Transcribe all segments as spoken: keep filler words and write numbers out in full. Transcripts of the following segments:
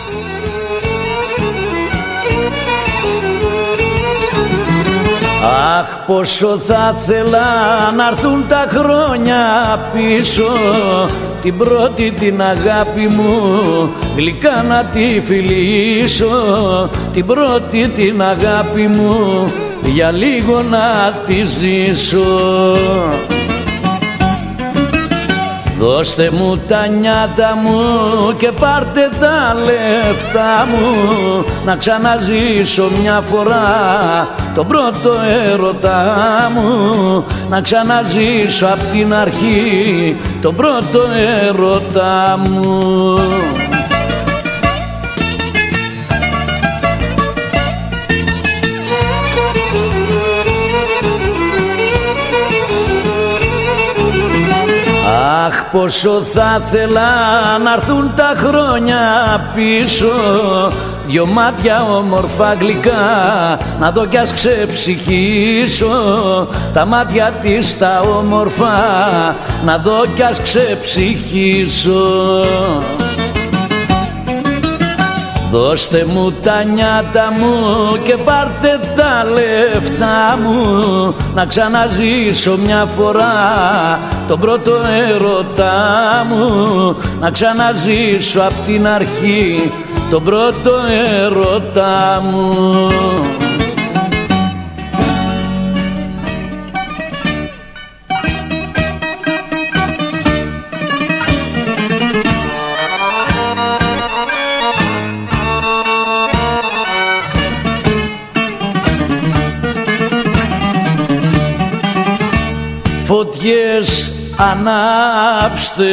Αχ, πόσο θα θέλα να έρθουν τα χρόνια πίσω, την πρώτη την αγάπη μου γλυκά να τη φιλήσω, την πρώτη την αγάπη μου για λίγο να τη ζήσω. Δώστε μου τα νιάτα μου και πάρτε τα λεφτά μου, να ξαναζήσω μια φορά τον πρώτο έρωτά μου, να ξαναζήσω απ' την αρχή τον πρώτο έρωτά μου. Αχ, πόσο θα θέλα να έρθουν τα χρόνια πίσω, δυο μάτια όμορφα γλυκά να δω κι ας ξεψυχήσω, τα μάτια της τα όμορφα να δω κι ας ξεψυχήσω. Δώστε μου τα νιάτα μου και πάρτε τα λεφτά μου, να ξαναζήσω μια φορά τον πρώτο έρωτά μου, να ξαναζήσω απ' την αρχή τον πρώτο έρωτά μου. Φωτιές ανάψτε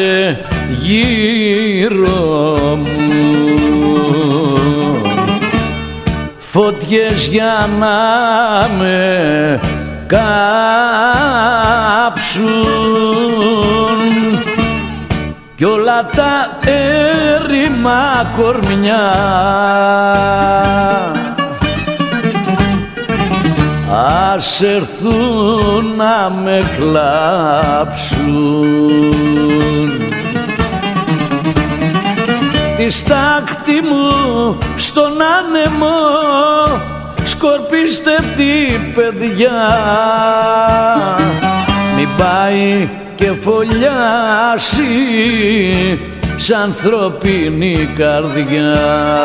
γύρω μου, φωτιές για να με κάψουν κι όλα τα έρημα κορμιά ας έρθουν να με κλάψουν. Τη στάχτη μου στον άνεμο σκορπίστε τη παιδιά, μην πάει και φωλιάσει σ' ανθρώπινη καρδιά.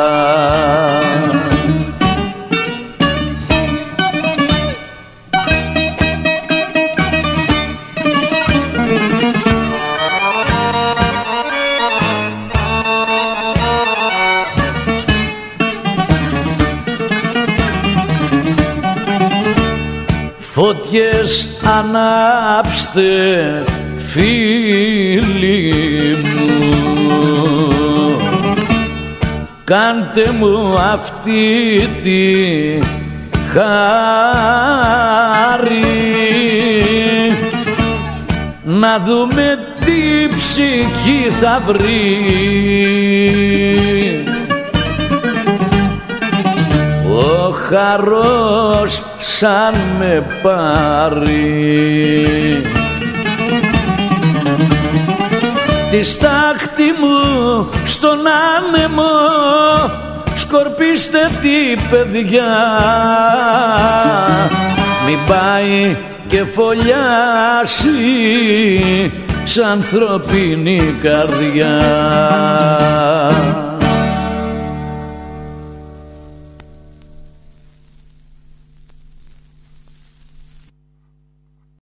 Φωτιές ανάψτε φίλοι μου, κάντε μου αυτή τη χάρη, να δούμε τι ψυχή θα βρει ο χαρός σαν με πάρει. Τη στάχτη μου στον άνεμο σκορπίστε τη παιδιά, μην πάει και φωλιάσει σ' ανθρώπινη καρδιά.